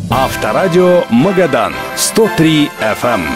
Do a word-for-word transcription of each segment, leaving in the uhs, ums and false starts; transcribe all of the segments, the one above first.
Авторадио Магадан сто три эф эм.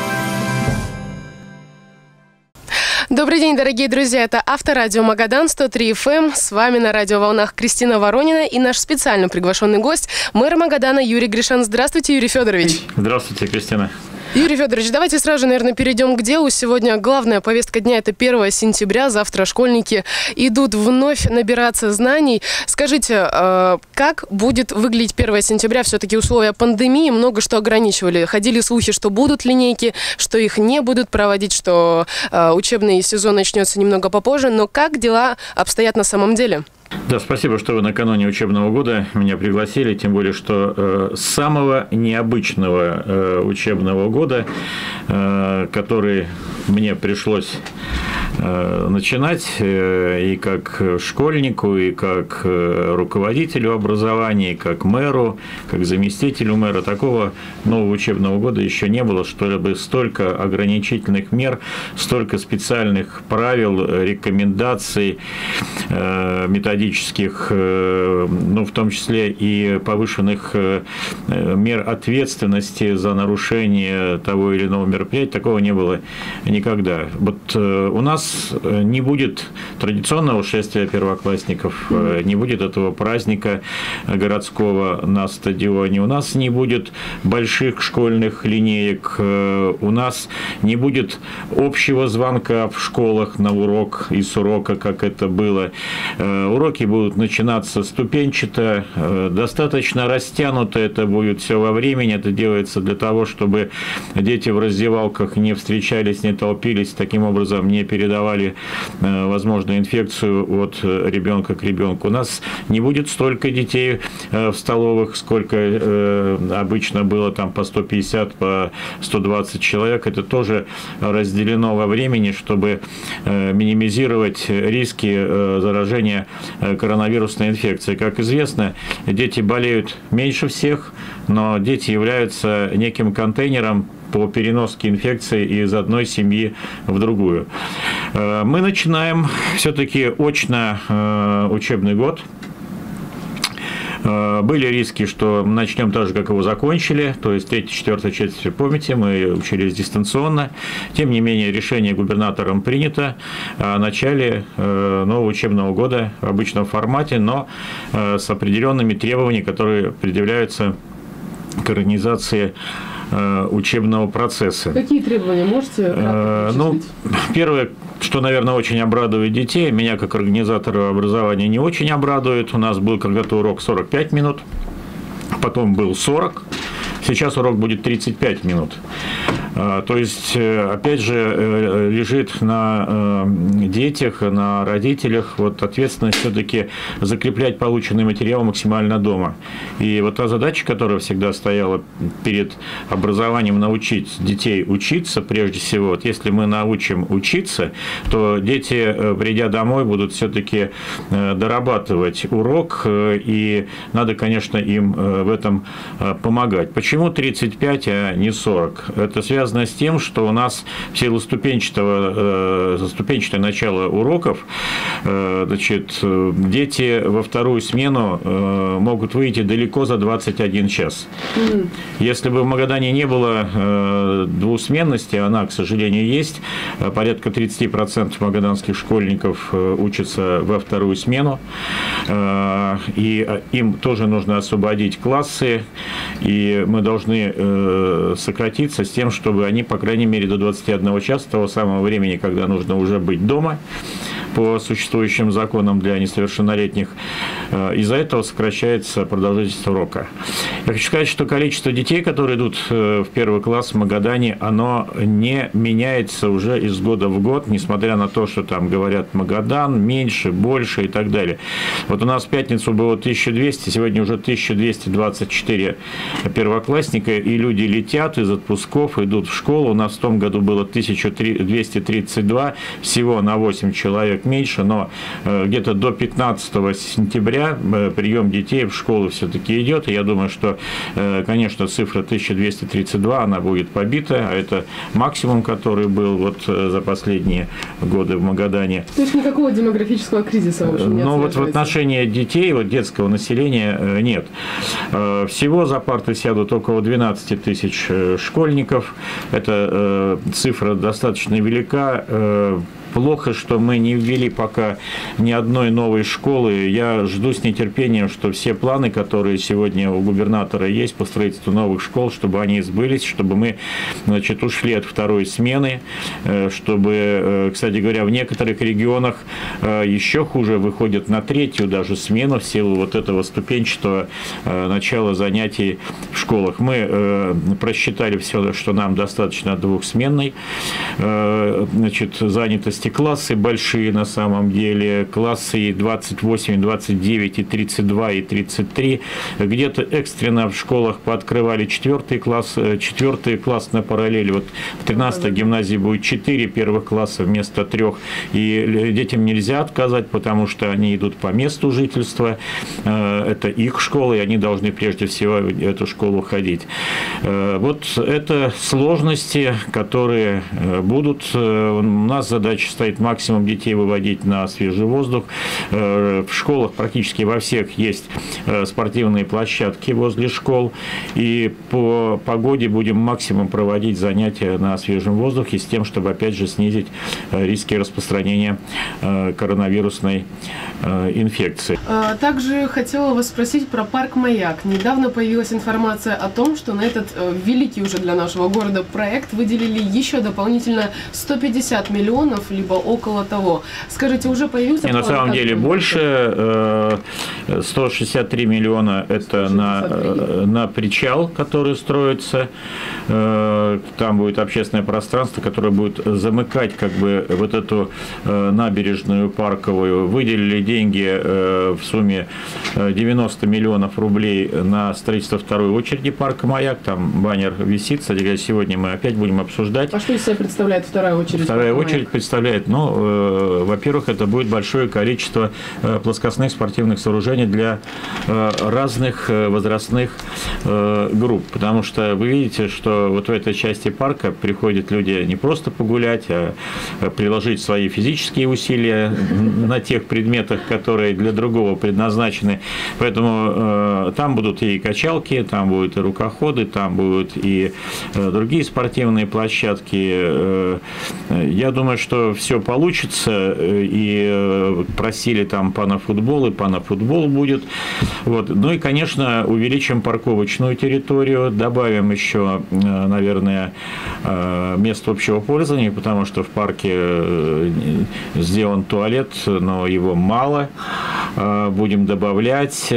Добрый день, дорогие друзья, это Авторадио Магадан сто три эф эм. С вами на радиоволнах Кристина Воронина и наш специально приглашенный гость, мэр Магадана Юрий Гришан. Здравствуйте, Юрий Федорович. Здравствуйте, Кристина. Юрий Федорович, давайте сразу же, наверное, перейдем к делу. Сегодня главная повестка дня – это первое сентября. Завтра школьники идут вновь набираться знаний. Скажите, как будет выглядеть первое сентября? Все-таки условия пандемии много что ограничивали. Ходили слухи, что будут линейки, что их не будут проводить, что учебный сезон начнется немного попозже. Но как дела обстоят на самом деле? Да, спасибо, что вы накануне учебного года меня пригласили, тем более, что э, с самого необычного э, учебного года, э, который мне пришлось э, начинать э, и как школьнику, и как э, руководителю образования, и как мэру, как заместителю мэра, такого нового учебного года еще не было, чтобы столько ограничительных мер, столько специальных правил, рекомендаций, э, методических, ну, в том числе и повышенных мер ответственности за нарушение того или иного мероприятия, такого не было никогда. Вот у нас не будет традиционного шествия первоклассников, не будет этого праздника городского на стадионе, у нас не будет больших школьных линеек, у нас не будет общего звонка в школах на урок и с урока, как это было. Уроки будут начинаться ступенчато, достаточно растянуто это будет все во времени. Это делается для того, чтобы дети в раздевалках не встречались, не толпились, таким образом не передавали возможную инфекцию от ребенка к ребенку. У нас не будет столько детей в столовых, сколько обычно было, там по сто пятьдесят, по сто двадцать человек. Это тоже разделено во времени, чтобы минимизировать риски заражения коронавирусной инфекцией. Как известно, дети болеют меньше всех, но дети являются неким контейнером по переноске инфекции из одной семьи в другую. Мы начинаем все-таки очно учебный год. Были риски, что начнем так же, как его закончили, то есть третья, четвертая часть, вы помните, мы учились дистанционно. Тем не менее, решение губернатором принято о начале нового учебного года в обычном формате, но с определенными требованиями, которые предъявляются к организации учебного процесса. Какие требования можете? Ну, первое, что, наверное, очень обрадует детей, меня как организатора образования не очень обрадует. У нас был когда-то урок сорок пять минут, потом был сорок, сейчас урок будет тридцать пять минут. То есть, опять же, лежит на детях, на родителях вот ответственность все-таки закреплять полученный материал максимально дома. И вот та задача, которая всегда стояла перед образованием, научить детей учиться, прежде всего, вот если мы научим учиться, то дети, придя домой, будут все-таки дорабатывать урок, и надо, конечно, им в этом помогать. Почему тридцать пять, а не сорок? Это связано с тем, что у нас в силу ступенчатого, ступенчатое начало уроков, значит, дети во вторую смену могут выйти далеко за двадцать один час. Mm-hmm. Если бы в Магадане не было двусменности, она, к сожалению, есть, порядка тридцать процентов магаданских школьников учатся во вторую смену, и им тоже нужно освободить классы, и мы должны сократиться с тем, чтобы они, по крайней мере, до двадцати одного часа, того самого времени, когда нужно уже быть дома, по существующим законам для несовершеннолетних, из-за этого сокращается продолжительность урока. Я хочу сказать, что количество детей, которые идут в первый класс в Магадане, оно не меняется уже из года в год, несмотря на то, что там говорят Магадан, меньше, больше и так далее. Вот у нас в пятницу было тысяча двести, сегодня уже тысяча двести двадцать четыре первоклассника, и люди летят из отпусков, идут в школу. У нас в том году было тысяча двести тридцать два, всего на восемь человек меньше, но где-то до пятнадцатого сентября сентября прием детей в школы все-таки идет. И я думаю, что, конечно, цифра тысяча двести тридцать два, она будет побита, а это максимум, который был вот за последние годы в Магадане. То есть никакого демографического кризиса, в общем, не Но вот в отношении детей, вот детского населения нет. Всего за парты сядут около двенадцать тысяч школьников. Это цифра достаточно велика. Плохо, что мы не ввели пока ни одной новой школы. Я жду с нетерпением, что все планы, которые сегодня у губернатора есть по строительству новых школ, чтобы они сбылись, чтобы мы, значит, ушли от второй смены, чтобы, кстати говоря, в некоторых регионах еще хуже выходят на третью даже смену в силу вот этого ступенчатого начала занятий в школах. Мы просчитали все, что нам достаточно двухсменной, значит, занятости. Классы большие на самом деле, классы двадцать восемь, двадцать девять, и тридцать два, и тридцать три. Где-то экстренно в школах пооткрывали четвертый класс, четвертый класс на параллели. Вот в тринадцатой гимназии будет четыре первых класса вместо трех. И детям нельзя отказать, потому что они идут по месту жительства. Это их школа, и они должны прежде всего в эту школу ходить. Вот это сложности, которые будут. У нас задача стоит максимум детей выводить на свежий воздух. В школах практически во всех есть спортивные площадки возле школ. И по погоде будем максимум проводить занятия на свежем воздухе с тем, чтобы опять же снизить риски распространения коронавирусной инфекции. Также хотела вас спросить про парк «Маяк». Недавно появилась информация о том, что на этот великий уже для нашего города проект выделили еще дополнительно сто пятьдесят миллионов, либо около того. Скажите, уже появился? И на самом деле больше. Сто шестьдесят три миллиона это на, на причал, который строится. Там будет общественное пространство, которое будет замыкать как бы вот эту набережную парковую. Выделили деньги в сумме девяносто миллионов рублей на строительство второй очереди парка «Маяк». Там баннер висит. Кстати говоря, сегодня мы опять будем обсуждать. А что из себя представляет вторая очередь? Вторая очередь представляет, ну, э, во-первых, это будет большое количество э, плоскостных спортивных сооружений для э, разных э, возрастных э, групп. Потому что вы видите, что вот в этой части парка приходят люди не просто погулять, а приложить свои физические усилия на тех предметах, которые для другого предназначены. Поэтому э, там будут и качалки, там будут и рукоходы, там будут и э, другие спортивные площадки. Э, я думаю, что все получится, и просили там панафутбол, и панафутбол будет. Вот. Ну и, конечно, увеличим парковочную территорию, добавим еще, наверное, мест общего пользования, потому что в парке сделан туалет, но его мало. Будем добавлять.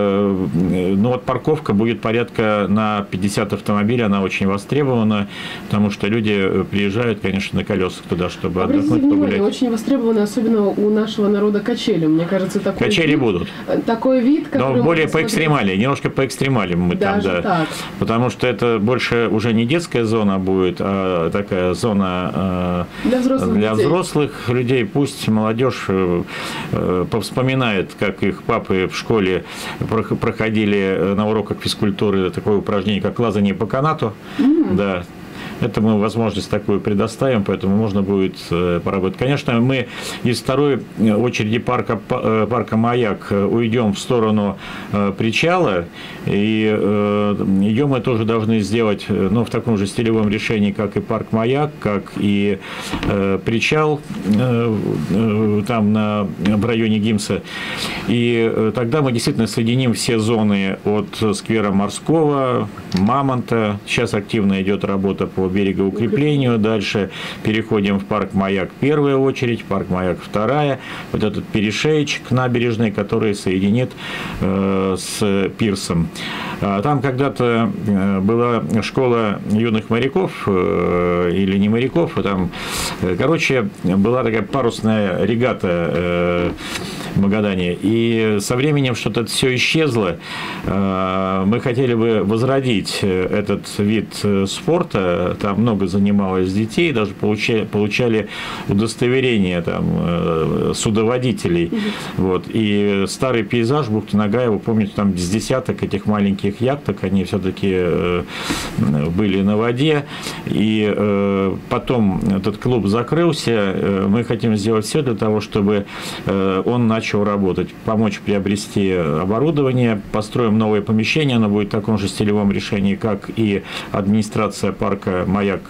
Ну вот парковка будет порядка на пятьдесят автомобилей, она очень востребована, потому что люди приезжают, конечно, на колесах туда, чтобы Обратите отдохнуть, внимание, погулять. очень востребованы, особенно у нашего народа, качели. Мне кажется, такой Качели вид, будут. Такой вид, который... Но более по экстремали, немножко по экстремали мы Даже там, да. так. Потому что это больше уже не детская зона будет, а такая зона э, для взрослых, для людей. взрослых людей. Пусть молодежь э, э, повспоминает, как их папы в школе проходили на уроках физкультуры такое упражнение, как лазание по канату. Mm. Да. Это мы возможность такую предоставим, поэтому можно будет поработать. Конечно, мы из второй очереди парка, парка «Маяк» уйдем в сторону причала, и ее мы тоже должны сделать, ну, в таком же стилевом решении, как и парк «Маяк», как и причал там на, в районе ГИМСа. И тогда мы действительно соединим все зоны от сквера Морского, Мамонта. Сейчас активно идет работа по берегоукреплению. Дальше переходим в парк «Маяк» первая очередь, парк «Маяк» вторая. Вот этот перешеечек набережной, который соединит э, с пирсом. Там когда-то была школа юных моряков, э, или не моряков, а там, короче, была такая парусная регата э, в Магадане. И со временем что-то все исчезло. Э, мы хотели бы возродить этот вид спорта. там много занималось детей, даже получали, получали удостоверение там, судоводителей. Вот. И старый пейзаж бухты Нагая, вы помните, там с десяток этих маленьких яхток, они все-таки были на воде. И потом этот клуб закрылся. Мы хотим сделать все для того, чтобы он начал работать, помочь приобрести оборудование, построим новое помещение, оно будет в таком же стилевом решении, как и администрация парка «Маяк»,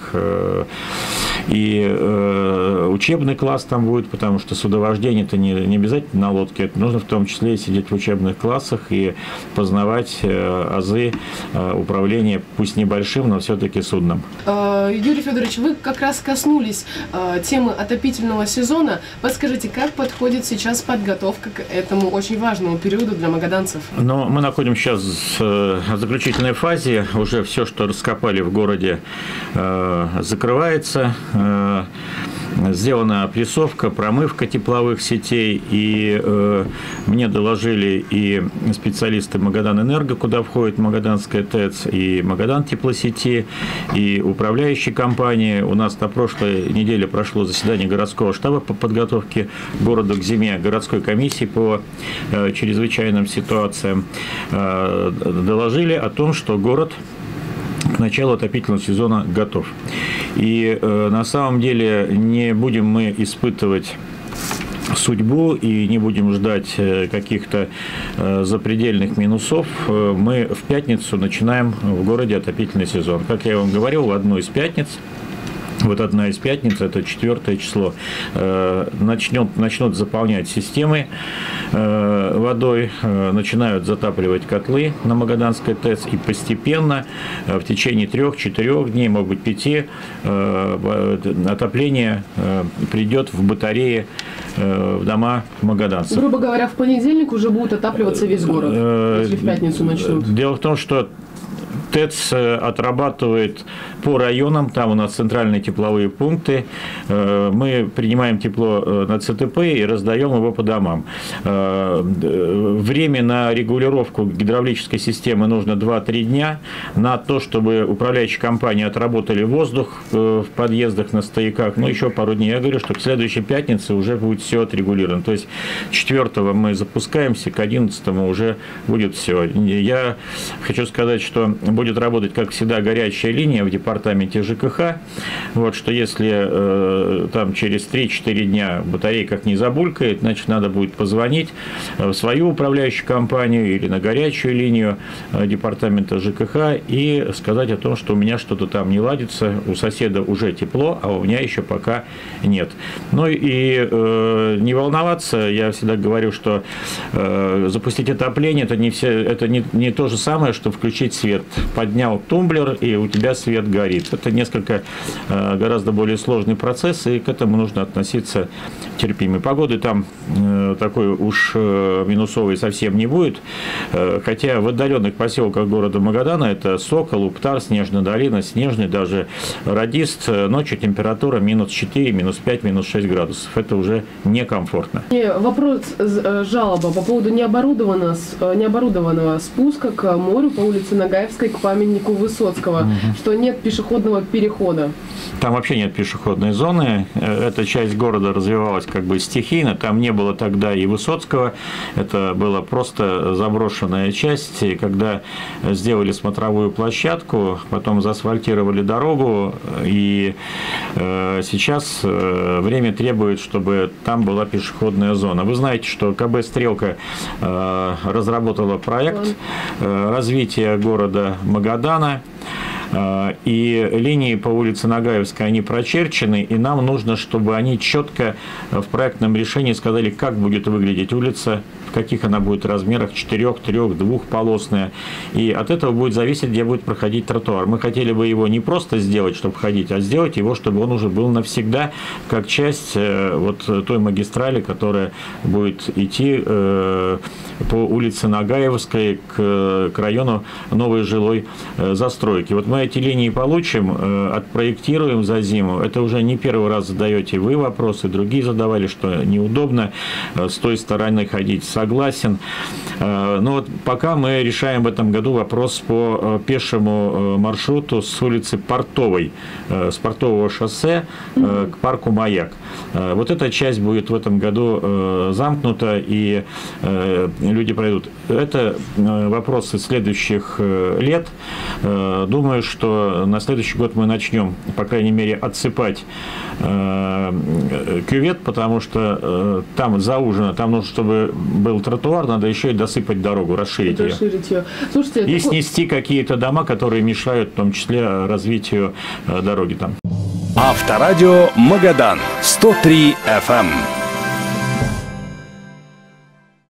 и учебный класс там будет, потому что судовождение это не, не обязательно на лодке, это нужно в том числе сидеть в учебных классах и познавать азы управления, пусть небольшим, но все-таки судном. Юрий Федорович, вы как раз коснулись темы отопительного сезона. Подскажите, как подходит сейчас подготовка к этому очень важному периоду для магаданцев? Но мы находимся сейчас в заключительной фазе. Уже все, что раскопали в городе, закрывается. Сделана опрессовка, промывка тепловых сетей. И э, мне доложили и специалисты Магадан-Энерго, куда входит Магаданская ТЭЦ, и Магадан теплосети, и управляющие компании. У нас на прошлой неделе прошло заседание городского штаба по подготовке города к зиме, городской комиссии по э, чрезвычайным ситуациям. Э, доложили о том, что город к началу отопительного сезона готов. И э, на самом деле не будем мы испытывать судьбу и не будем ждать каких-то э, запредельных минусов. Мы в пятницу начинаем в городе отопительный сезон. Как я вам говорил, в одну из пятниц, вот одна из пятниц, это четвертое число, начнет, начнут заполнять системы водой, начинают затапливать котлы на Магаданской ТЭЦ, и постепенно в течение трех-четырех дней, может быть пяти, отопление придет в батареи в дома магаданцев. Грубо говоря, в понедельник уже будет отапливаться весь город, если в пятницу начнут. Дело в том, что ТЭЦ отрабатывает по районам, там у нас центральные тепловые пункты, мы принимаем тепло на ЦТП и раздаем его по домам. Время на регулировку гидравлической системы нужно два-три дня, на то, чтобы управляющие компании отработали воздух в подъездах, на стояках, ну еще пару дней. Я говорю, что к следующей пятнице уже будет все отрегулировано. То есть четвёртого мы запускаемся, к одиннадцатому уже будет все. Я хочу сказать, что будет работать, как всегда, горячая линия в департаменте ЖКХ. Вот, что если э, там через три-четыре дня батарейка не забулькает, значит, надо будет позвонить в свою управляющую компанию или на горячую линию э, департамента ЖКХ и сказать о том, что у меня что-то там не ладится, у соседа уже тепло, а у меня еще пока нет. Ну и э, не волноваться, я всегда говорю, что э, запустить отопление это не, все, это не, не то же самое, что включить свет. Поднял тумблер, и у тебя свет горит. Это несколько э, гораздо более сложный процесс, и к этому нужно относиться терпимо. Погоды там э, такой уж э, минусовой совсем не будет, э, хотя в отдаленных поселках города Магадана, это Сокол, Уптар, Снежная долина, Снежный, даже Радист, ночью температура минус четыре, минус пять, минус шесть градусов. Это уже некомфортно. Вопрос, жалоба по поводу необорудованного, необорудованного спуска к морю по улице Нагаевской к памятнику Высоцкого, угу. что нет пешеходного перехода. Там вообще нет пешеходной зоны. Эта часть города развивалась как бы стихийно. Там не было тогда и Высоцкого. Это была просто заброшенная часть. И когда сделали смотровую площадку, потом заасфальтировали дорогу, и э, сейчас э, время требует, чтобы там была пешеходная зона. Вы знаете, что КБ «Стрелка» э, разработала проект э, развития города Магадана. И линии по улице Нагаевской, они прочерчены, и нам нужно, чтобы они четко в проектном решении сказали, как будет выглядеть улица, в каких она будет размерах, четырех, трех, двухполосная. И от этого будет зависеть, где будет проходить тротуар. Мы хотели бы его не просто сделать, чтобы ходить, а сделать его, чтобы он уже был навсегда, как часть вот той магистрали, которая будет идти по улице Нагаевской к, к району новой жилой застройки. Вот мы эти линии получим, отпроектируем за зиму. Это уже не первый раз задаете вы вопросы, другие задавали, что неудобно с той стороны ходить, с согласен. Но вот пока мы решаем в этом году вопрос по пешему маршруту с улицы Портовой, с Портового шоссе к парку «Маяк». Вот эта часть будет в этом году замкнута, и люди пройдут. Это вопросы следующих лет. Думаю, что на следующий год мы начнем, по крайней мере, отсыпать кювет, потому что там заужено, там нужно, чтобы был тротуар, надо еще и досыпать дорогу, расширить, расширить ее. ее. Слушайте, и это... снести какие-то дома, которые мешают, в том числе, развитию дороги там. Авторадио Магадан сто три эф эм.